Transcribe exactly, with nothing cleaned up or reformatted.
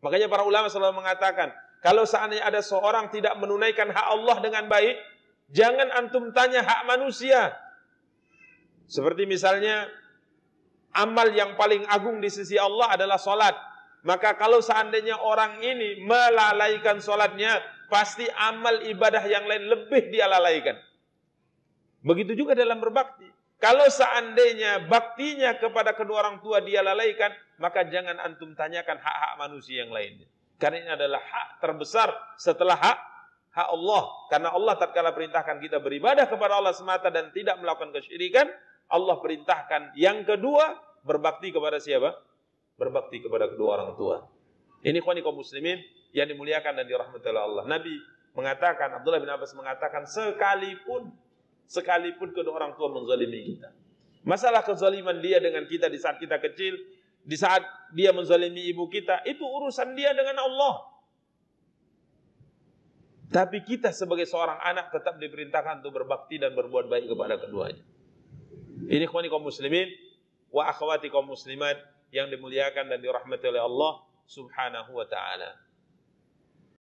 Makanya para ulama selalu mengatakan, kalau seandainya ada seorang tidak menunaikan hak Allah dengan baik, jangan antum tanya hak manusia. Seperti misalnya, amal yang paling agung di sisi Allah adalah salat. Maka kalau seandainya orang ini melalaikan salatnya, pasti amal ibadah yang lain lebih dia lalaikan. Begitu juga dalam berbakti. Kalau seandainya baktinya kepada kedua orang tua dia lalaikan, maka jangan antum tanyakan hak-hak manusia yang lainnya. Karena ini adalah hak terbesar setelah hak hak Allah. Karena Allah tatkala perintahkan kita beribadah kepada Allah semata dan tidak melakukan kesyirikan, Allah perintahkan yang kedua, berbakti kepada siapa? Berbakti kepada kedua orang tua. Ini ikhwani kaum muslimin yang dimuliakan dan dirahmati oleh Allah. Nabi mengatakan, Abdullah bin Abbas mengatakan, sekalipun sekalipun kedua orang tua menzalimi kita. Masalah kezaliman dia dengan kita di saat kita kecil, di saat dia menzalimi ibu kita, itu urusan dia dengan Allah. Tapi kita sebagai seorang anak tetap diperintahkan untuk berbakti dan berbuat baik kepada keduanya. Ini ikhwani kaum muslimin wa akhwati kaum muslimat yang dimuliakan dan dirahmati oleh Allah Subhanahu wa taala.